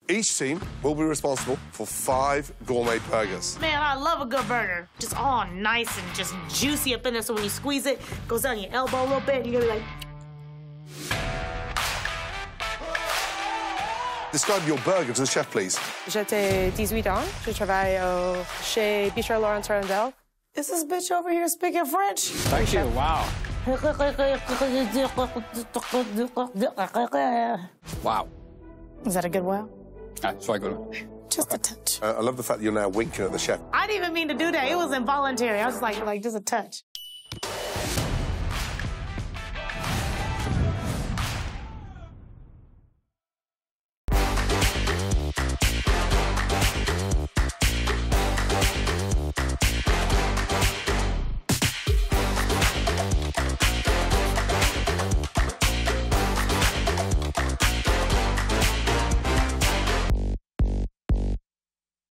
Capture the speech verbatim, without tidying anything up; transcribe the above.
Each team will be responsible for five gourmet burgers. Man, I love a good burger. Just all nice and just juicy up in there, so when you squeeze it, it goes down your elbow a little bit, and you're gonna be like... Describe your burger to the chef, please. J'ai dix-huit ans. Je travaille euh, chez Bistro Laurence Rondel. Is this bitch over here speaking French? Thank you, wow. Wow. Is that a good wow? Ah, soy good. Just a touch. Uh, I love the fact that you're now winking at the chef. I didn't even mean to do that. It was involuntary. I was like, like just a touch.